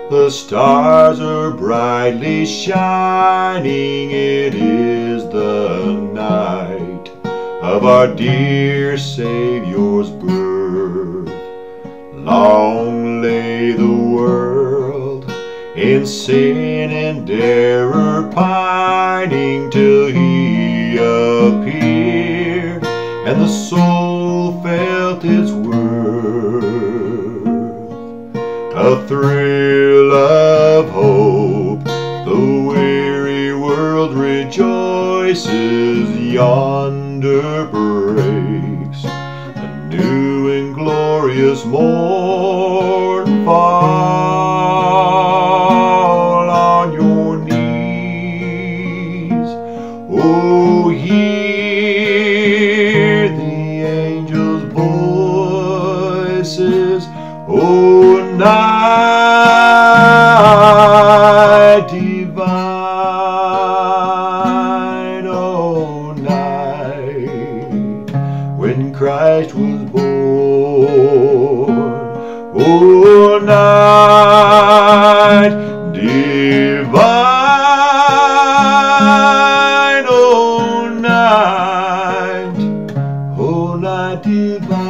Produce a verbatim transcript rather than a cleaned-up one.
The stars are brightly shining. It is the night of our dear Savior's birth. Long lay the world in sin and error pining, till He appeared and the soul felt its worth. A thrill of hope, the weary world rejoices. Yonder breaks a new and glorious morn. Fall on your knees, oh, hear the angels' voices. Oh, night divine, oh, night when Christ was born. Oh, night divine, oh, night, oh, night divine.